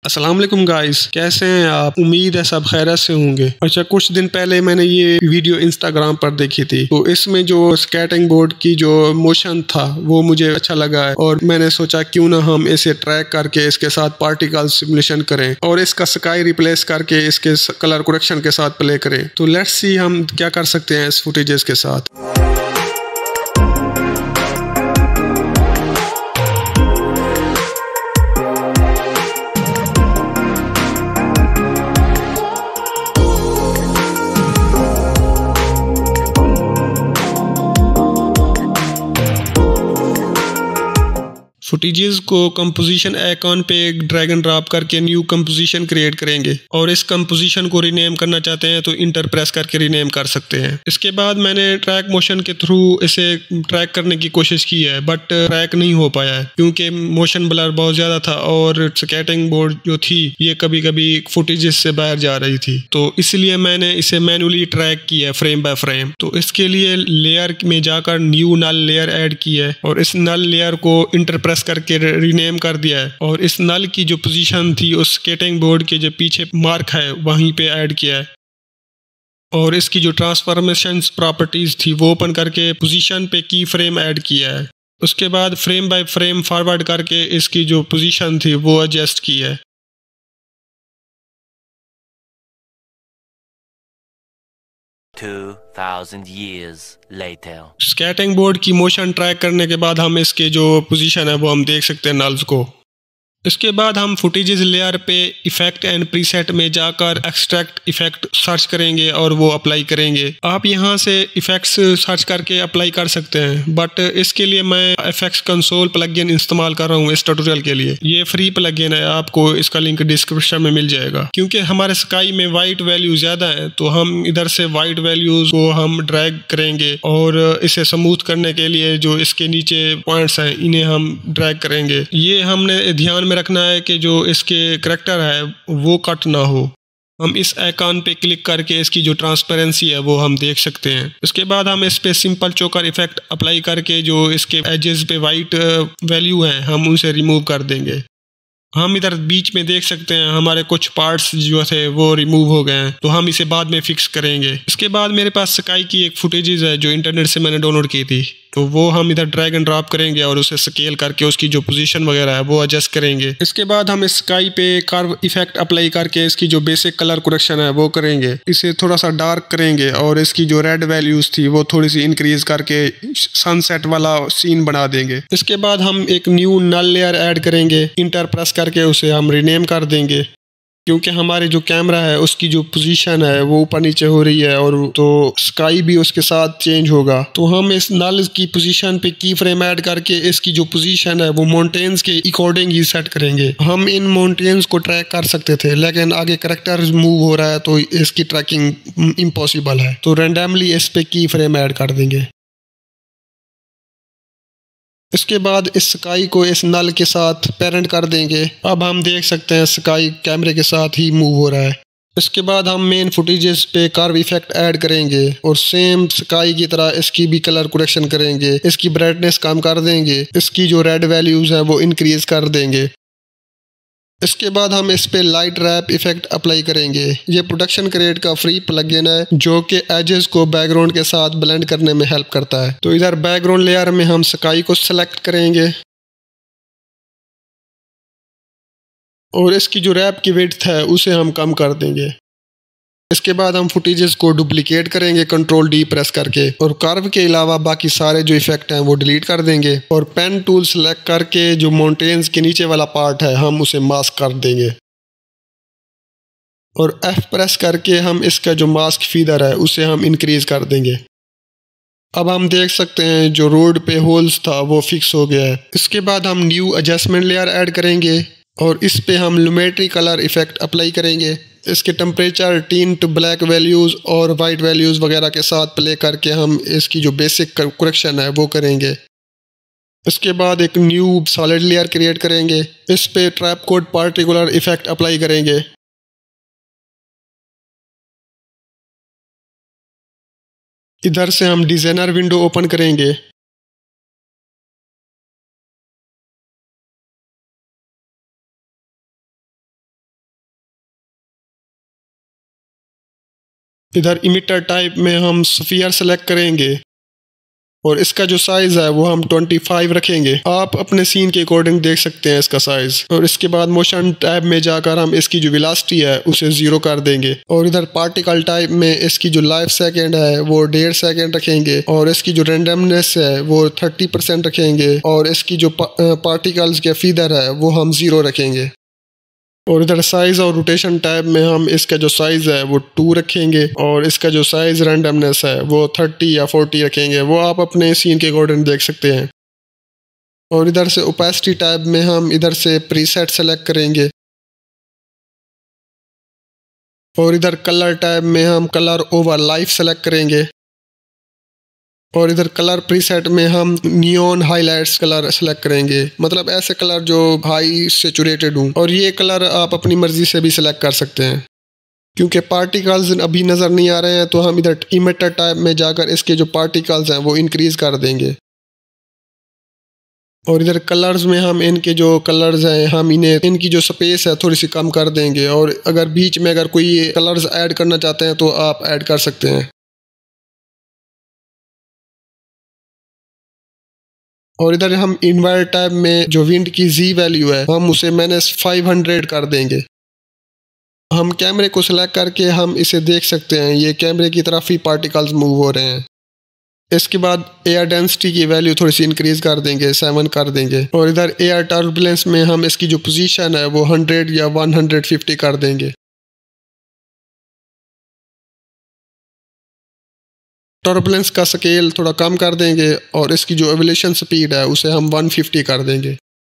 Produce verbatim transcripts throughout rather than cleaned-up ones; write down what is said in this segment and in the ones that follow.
अस्सलाम वालेकुम गाइस, कैसे हैं आप? उम्मीद है सब खैरियत से होंगे। अच्छा, कुछ दिन पहले मैंने ये वीडियो इंस्टाग्राम पर देखी थी, तो इसमें जो स्केटिंग बोर्ड की जो मोशन था वो मुझे अच्छा लगा है और मैंने सोचा क्यों ना हम इसे ट्रैक करके इसके साथ पार्टिकल सिमुलेशन करें और इसका स्काई रिप्लेस करके इसके कलर करेक्शन के साथ प्ले करें। तो लेट्स सी हम क्या कर सकते हैं इस फुटेजेस के साथ। फुटेजेस को कंपोजिशन आइकॉन पे ड्रैग एंड ड्रॉप करके न्यू कंपोजिशन क्रिएट करेंगे और इस कंपोजिशन को रीनेम करना चाहते हैं तो इंटर प्रेस करके रीनेम कर सकते हैं। इसके बाद मैंने ट्रैक मोशन के थ्रू इसे ट्रैक करने की कोशिश की है, बट ट्रैक नहीं हो पाया है क्योंकि मोशन ब्लर बहुत ज़्यादा था और स्केटिंग बोर्ड जो थी ये कभी कभी फुटेजेस से बाहर जा रही थी, तो इसलिए मैंने इसे मैनुअली ट्रैक किया फ्रेम बाय फ्रेम। तो इसके लिए लेयर में जाकर न्यू नल लेयर ऐड की है और इस नल लेयर को इंटर प्रेस करके रीनेम कर दिया है और इस नल की जो पोजीशन थी उस स्केटिंग बोर्ड के जो पीछे मार्क है वहीं पे ऐड किया है और इसकी जो ट्रांसफॉर्मेशन प्रॉपर्टीज थी वो ओपन करके पोजीशन पे की फ्रेम ऐड किया है। उसके बाद फ्रेम बाय फ्रेम फॉरवर्ड करके इसकी जो पोजीशन थी वो एडजस्ट की है। two thousand years later. Skating board की मोशन ट्रैक करने के बाद हम इसके जो पोजीशन है वो हम देख सकते हैं नल्स को। इसके बाद हम फुटेजेस लेयर पे इफेक्ट एंड प्रीसेट में जाकर एक्सट्रैक्ट इफेक्ट सर्च करेंगे और वो अप्लाई करेंगे। आप यहाँ से इफेक्ट्स सर्च करके अप्लाई कर सकते हैं, बट इसके लिए मैं एफएक्स कंसोल प्लगइन इस्तेमाल कर रहा हूँ इस ट्यूटोरियल के लिए। ये फ्री प्लगइन है, आपको इसका लिंक डिस्क्रिप्शन में मिल जाएगा। क्योंकि हमारे स्काई में वाइट वैल्यू ज़्यादा है तो हम इधर से वाइट वैल्यूज को हम ड्रैग करेंगे और इसे स्मूथ करने के लिए जो इसके नीचे पॉइंट्स हैं इन्हें हम ड्रैग करेंगे। ये हमने ध्यान में रखना है कि जो इसके करैक्टर है वो कट ना हो। हम इस आइकॉन पे क्लिक करके इसकी जो ट्रांसपेरेंसी है वो हम देख सकते हैं। इसके बाद हम इस पे सिंपल चोकर इफेक्ट अप्लाई करके जो इसके एजेस पे वाइट वैल्यू है हम उसे रिमूव कर देंगे। हम इधर बीच में देख सकते हैं हमारे कुछ पार्ट्स जो थे वो रिमूव हो गए हैं, तो हम इसे बाद में फिक्स करेंगे। इसके बाद मेरे पास स्काई की एक फुटेजेस है जो इंटरनेट से मैंने डाउनलोड की थी, तो वो हम इधर ड्रैग एंड ड्रॉप करेंगे और उसे स्केल करके उसकी जो पोजीशन वगैरह है वो एडजस्ट करेंगे। इसके बाद हम स्काई पे कर्व इफेक्ट अप्लाई करके इसकी जो बेसिक कलर करेक्शन है वो करेंगे। इसे थोड़ा सा डार्क करेंगे और इसकी जो रेड वैल्यूज थी वो थोड़ी सी इंक्रीज करके सनसेट वाला सीन बना देंगे। इसके बाद हम एक न्यू नल लेयर ऐड करेंगे, इंटर प्रेस करके उसे हम रीनेम कर देंगे क्योंकि हमारे जो कैमरा है उसकी जो पोजीशन है वो ऊपर नीचे हो रही है और तो स्काई भी उसके साथ चेंज होगा। तो हम इस नल की पोजीशन पे की फ्रेम ऐड करके इसकी जो पोजीशन है वो माउंटेन्स के अकॉर्डिंग ही सेट करेंगे। हम इन माउंटेन्स को ट्रैक कर सकते थे लेकिन आगे करैक्टर मूव हो रहा है तो इसकी ट्रैकिंग इम्पॉसिबल है, तो रैंडमली इस पे की फ्रेम ऐड कर देंगे। इसके बाद इस स्काई को इस नल के साथ पेरेंट कर देंगे। अब हम देख सकते हैं स्काई कैमरे के साथ ही मूव हो रहा है। इसके बाद हम मेन फुटेजेस पे कर्व इफेक्ट ऐड करेंगे और सेम स्काई की तरह इसकी भी कलर करेक्शन करेंगे। इसकी ब्राइटनेस कम कर देंगे, इसकी जो रेड वैल्यूज है वो इंक्रीज कर देंगे। इसके बाद हम इस पे लाइट रैप इफेक्ट अप्लाई करेंगे। ये प्रोडक्शन क्रिएट का फ्री प्लगइन है जो कि एजेस को बैकग्राउंड के साथ ब्लेंड करने में हेल्प करता है। तो इधर बैकग्राउंड लेयर में हम स्काई को सेलेक्ट करेंगे और इसकी जो रैप की विड्थ है उसे हम कम कर देंगे। इसके बाद हम फुटेजेस को डुप्लीकेट करेंगे कंट्रोल डी प्रेस करके और कर्व के अलावा बाकी सारे जो इफेक्ट हैं वो डिलीट कर देंगे और पेन टूल सेलेक्ट करके जो माउंटेन्स के नीचे वाला पार्ट है हम उसे मास्क कर देंगे और एफ प्रेस करके हम इसका जो मास्क फीदर है उसे हम इंक्रीज कर देंगे। अब हम देख सकते हैं जो रोड पे होल्स था वो फिक्स हो गया है। इसके बाद हम न्यू एडजस्टमेंट लेयर ऐड करेंगे और इस पे हम लुमेट्री कलर इफेक्ट अप्लाई करेंगे। इसके टेम्परेचर, टिंट, ब्लैक वैल्यूज़ और वाइट वैल्यूज़ वगैरह के साथ प्ले करके हम इसकी जो बेसिक करेक्शन है वो करेंगे। इसके बाद एक न्यू सॉलिड लेयर क्रिएट करेंगे। इस पे Trapcode particular effect apply करेंगे। इधर से हम डिज़ाइनर विंडो ओपन करेंगे। इधर इमिटर टाइप में हम स्फीयर सेलेक्ट करेंगे और इसका जो साइज़ है वो हम पच्चीस रखेंगे। आप अपने सीन के अकॉर्डिंग देख सकते हैं इसका साइज़। और इसके बाद मोशन टैब में जाकर हम इसकी जो वेलोसिटी है उसे ज़ीरो कर देंगे। और इधर पार्टिकल टाइप में इसकी जो लाइफ सेकेंड है वो डेढ़ सेकेंड रखेंगे और इसकी जो रेंडमनेस है वो थर्टी परसेंट रखेंगे और इसकी जो पार्टिकल्स के फीदर है वो हम ज़ीरो रखेंगे। और इधर साइज़ और रोटेशन टैब में हम इसका जो साइज़ है वो टू रखेंगे और इसका जो साइज़ रैंडमनेस है वो थर्टी या फोर्टी रखेंगे। वो आप अपने सीन के अकॉर्डिंग देख सकते हैं। और इधर से ओपेसिटी टैब में हम इधर से प्रीसेट सेलेक्ट करेंगे और इधर कलर टैब में हम कलर ओवर लाइफ सेलेक्ट करेंगे और इधर कलर प्रीसेट में हम नियॉन हाइलाइट्स कलर सेलेक्ट करेंगे, मतलब ऐसे कलर जो हाई सेचुरेटेड हों। और ये कलर आप अपनी मर्जी से भी सिलेक्ट कर सकते हैं। क्योंकि पार्टिकल्स अभी नज़र नहीं आ रहे हैं तो हम इधर इमिटर टाइप में जाकर इसके जो पार्टिकल्स हैं वो इंक्रीज कर देंगे। और इधर कलर्स में हम इनके जो कलर्स हैं हम इन्हें इनकी जो स्पेस है थोड़ी सी कम कर देंगे। और अगर बीच में अगर कोई कलर्स ऐड करना चाहते हैं तो आप ऐड कर सकते हैं। और इधर हम इन्वर्ट टैब में जो विंड की जी वैल्यू है हम उसे माइनस फाइव हंड्रेड कर देंगे। हम कैमरे को सिलेक्ट करके हम इसे देख सकते हैं, ये कैमरे की तरफ ही पार्टिकल्स मूव हो रहे हैं। इसके बाद एयर डेंसिटी की वैल्यू थोड़ी सी इंक्रीज कर देंगे, सेवन कर देंगे। और इधर एयर टर्बुलेंस में हम इसकी जो पोजीशन है वो हंड्रेड या वन हंड्रेड फिफ्टी कर देंगे। टर्बुलेंस का स्केल थोड़ा कम कर देंगे और इसकी जो एवोल्यूशन स्पीड है उसे हम वन फिफ्टी कर देंगे।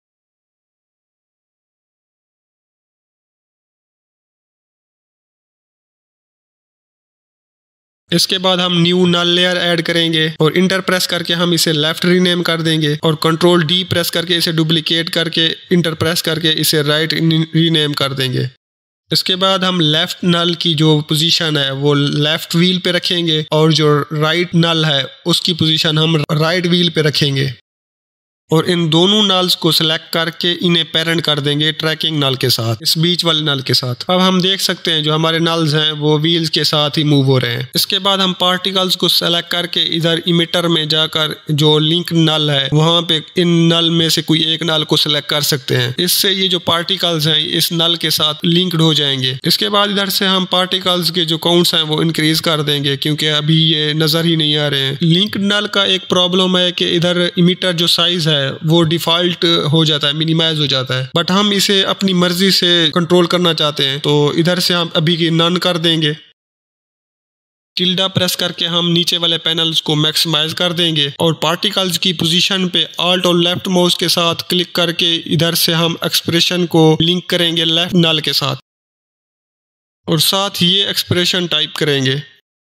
इसके बाद हम न्यू नल लेयर ऐड करेंगे और इंटर प्रेस करके हम इसे लेफ्ट रीनेम कर देंगे और कंट्रोल डी प्रेस करके इसे डुप्लीकेट करके इंटर प्रेस करके इसे राइट रीनेम कर देंगे। इसके बाद हम लेफ्ट नल की जो पोजीशन है वो लेफ्ट व्हील पे रखेंगे और जो राइट नल है उसकी पोजीशन हम राइट व्हील पे रखेंगे। और इन दोनों नल्स को सिलेक्ट करके इन्हें पेरेंट कर देंगे ट्रैकिंग नल के साथ, इस बीच वाले नल के साथ। अब हम देख सकते हैं जो हमारे नल्स हैं वो व्हील्स के साथ ही मूव हो रहे हैं। इसके बाद हम पार्टिकल्स को सेलेक्ट करके इधर इमिटर में जाकर जो लिंक नल है वहां पे इन नल में से कोई एक नल को सिलेक्ट कर सकते हैं। इससे ये जो पार्टिकल्स हैं इस नल के साथ लिंक्ड हो जाएंगे। इसके बाद इधर से हम पार्टिकल्स के जो काउंट्स हैं वो इंक्रीज कर देंगे क्योंकि अभी ये नजर ही नहीं आ रहे हैं। लिंक नल का एक प्रॉब्लम है कि इधर इमिटर जो साइज है वो डिफॉल्ट हो जाता है, मिनिमाइज हो जाता है, बट हम इसे अपनी मर्जी से कंट्रोल करना चाहते हैं तो इधर से हम अभी की नन कर देंगे। टिल्डा प्रेस करके हम नीचे वाले पैनल्स को मैक्सिमाइज कर देंगे और पार्टिकल्स की पोजीशन पे ऑल्ट और लेफ्ट माउस के साथ क्लिक करके इधर से हम एक्सप्रेशन को लिंक करेंगे लेफ्ट नल के साथ और साथ ये एक्सप्रेशन टाइप करेंगे।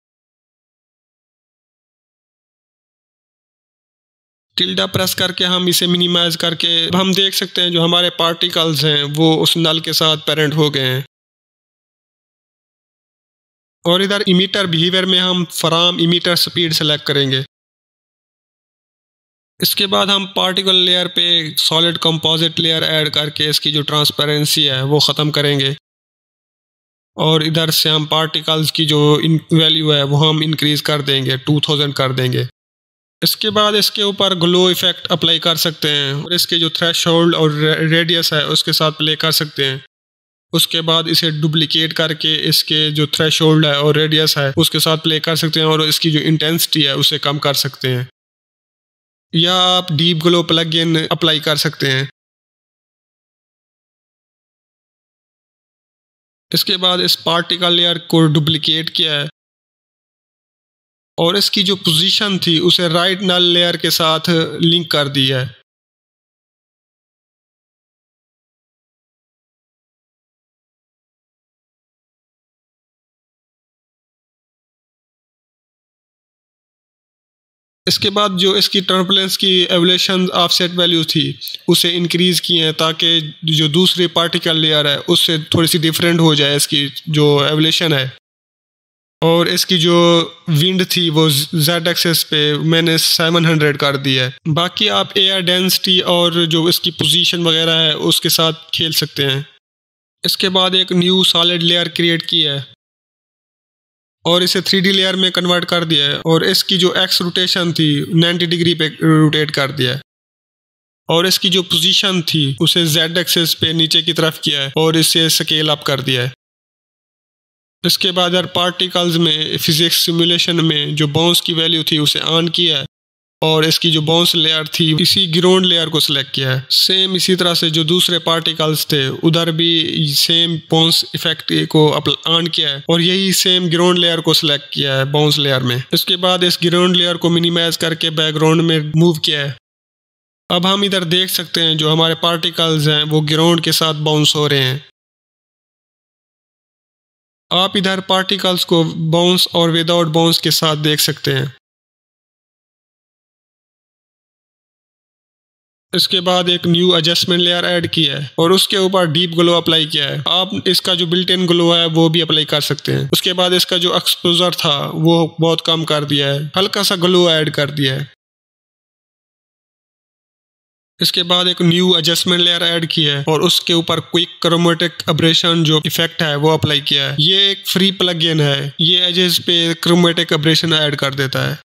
टिल्डा प्रेस करके हम इसे मिनिमाइज करके हम देख सकते हैं जो हमारे पार्टिकल्स हैं वो उस नल के साथ पेरेंट हो गए हैं। और इधर इमिटर बिहेवियर में हम फ्रॉम इमिटर स्पीड सेलेक्ट करेंगे। इसके बाद हम पार्टिकल लेयर पे सॉलिड कंपोजिट लेयर ऐड करके इसकी जो ट्रांसपेरेंसी है वो ख़त्म करेंगे और इधर से हम पार्टिकल्स की जो वैल्यू है वो हम इंक्रीज कर देंगे, टू थाउजेंड कर देंगे। इसके बाद इसके ऊपर ग्लो इफेक्ट अप्लाई कर सकते हैं और इसके जो थ्रेशोल्ड और रेडियस है उसके साथ प्ले कर सकते हैं। उसके बाद इसे डुप्लीकेट करके इसके जो थ्रेशोल्ड है और रेडियस है उसके साथ प्ले कर सकते हैं और इसकी जो इंटेंसिटी है उसे कम कर सकते हैं, या आप डीप ग्लो प्लगइन अप्लाई कर सकते हैं। इसके बाद इस पार्टिकल लेयर को डुप्लीकेट किया है और इसकी जो पोजीशन थी उसे राइट नल लेयर के साथ लिंक कर दिया है। इसके बाद जो इसकी टर्बुलेंस की एवोल्यूशन ऑफसेट वैल्यू थी उसे इंक्रीज किए हैं ताकि जो दूसरी पार्टिकल लेयर है उससे थोड़ी सी डिफरेंट हो जाए इसकी जो एवोल्यूशन है। और इसकी जो विंड थी वो जेड एक्सेस पे मैंने सेवन हंड्रेड कर दिया है। बाकी आप एयर डेंसिटी और जो इसकी पोजीशन वगैरह है उसके साथ खेल सकते हैं। इसके बाद एक न्यू सॉलिड लेयर क्रिएट की है और इसे थ्री डी लेयर में कन्वर्ट कर दिया है और इसकी जो एक्स रोटेशन थी नाइन्टी डिग्री पे रोटेट कर दिया है और इसकी जो पोजीशन थी उसे जेड एक्सिस पे नीचे की तरफ किया है और इसे स्केल अप कर दिया है। इसके बाद यार पार्टिकल्स में फिजिक्स सिमुलेशन में जो बाउंस की वैल्यू थी उसे ऑन किया है और इसकी जो बाउंस लेयर थी इसी ग्राउंड लेयर को सिलेक्ट किया है। सेम इसी तरह से जो दूसरे पार्टिकल्स थे उधर भी सेम बाउंस इफेक्ट को ऑन किया है और यही सेम ग्राउंड लेयर को सिलेक्ट किया है बाउंस लेयर में। इसके बाद इस ग्राउंड लेयर को मिनिमाइज करके बैकग्राउंड में मूव किया है। अब हम इधर देख सकते हैं जो हमारे पार्टिकल्स हैं वो ग्राउंड के साथ बाउंस हो रहे हैं। आप इधर पार्टिकल्स को बाउंस और विदाउट बाउंस के साथ देख सकते हैं। इसके बाद एक न्यू एडजस्टमेंट लेयर ऐड किया है और उसके ऊपर डीप ग्लो अप्लाई किया है। आप इसका जो बिल्ट इन ग्लो है वो भी अप्लाई कर सकते हैं। उसके बाद इसका जो एक्सपोजर था वो बहुत कम कर दिया है, हल्का सा ग्लो ऐड कर दिया है। इसके बाद एक न्यू एडजस्टमेंट लेयर ऐड किया है और उसके ऊपर क्विक क्रोमेटिक एब्रेशन जो इफेक्ट है वो अप्लाई किया है। ये एक फ्री प्लगइन है, ये एजेस पे क्रोमेटिक एब्रेशन ऐड कर देता है।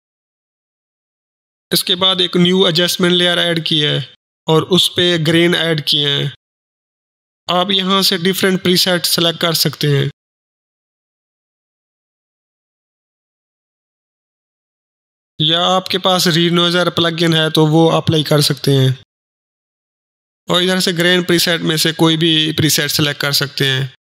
इसके बाद एक न्यू एडजस्टमेंट लेयर ऐड किया है और उस पे ग्रेन ऐड किए हैं। आप यहाँ से डिफरेंट प्रीसेट सेलेक्ट कर सकते हैं। या आपके पास रीनोजर प्लगइन है तो वो अप्लाई कर सकते हैं और इधर से ग्रेन प्रीसेट में से कोई भी प्रीसेट सेलेक्ट कर सकते हैं।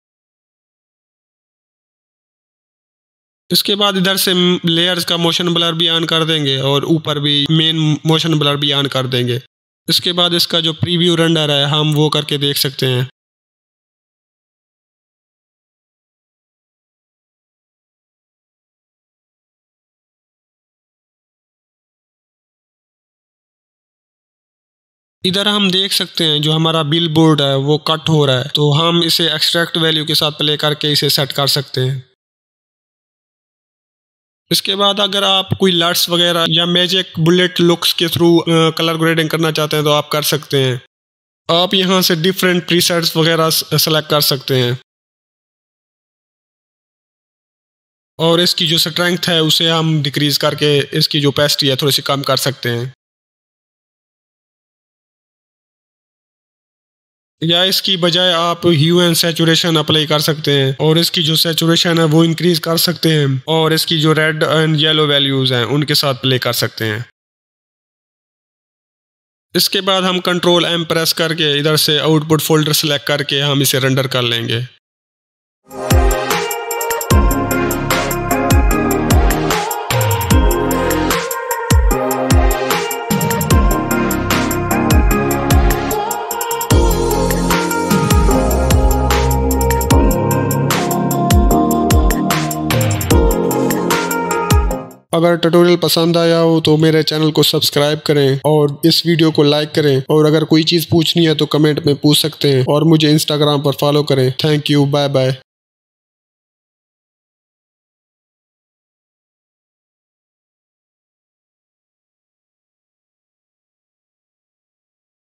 इसके बाद इधर से लेयर्स का मोशन ब्लर भी ऑन कर देंगे और ऊपर भी मेन मोशन ब्लर भी ऑन कर देंगे। इसके बाद इसका जो प्रीव्यू रेंडर है हम वो करके देख सकते हैं। इधर हम देख सकते हैं जो हमारा बिल बोर्ड है वो कट हो रहा है, तो हम इसे एक्सट्रैक्ट वैल्यू के साथ प्ले करके इसे सेट कर सकते हैं। इसके बाद अगर आप कोई लट्स वगैरह या मैजिक बुलेट लुक्स के थ्रू कलर ग्रेडिंग करना चाहते हैं तो आप कर सकते हैं। आप यहाँ से डिफरेंट प्रीसेट्स वगैरह सेलेक्ट कर सकते हैं और इसकी जो स्ट्रेंथ है उसे हम डिक्रीज करके इसकी जो ओपेसिटी है थोड़ी सी कम कर सकते हैं या इसकी बजाय आप ह्यू एंड सैचुरेशन अप्लाई कर सकते हैं और इसकी जो सैचुरेशन है वो इंक्रीज कर सकते हैं और इसकी जो रेड एंड येलो वैल्यूज हैं उनके साथ प्ले कर सकते हैं। इसके बाद हम कंट्रोल एम प्रेस करके इधर से आउटपुट फोल्डर सेलेक्ट करके हम इसे रेंडर कर लेंगे। अगर ट्यूटोरियल पसंद आया हो तो मेरे चैनल को सब्सक्राइब करें और इस वीडियो को लाइक करें और अगर कोई चीज़ पूछनी है तो कमेंट में पूछ सकते हैं और मुझे इंस्टाग्राम पर फॉलो करें। Thank you, bye bye.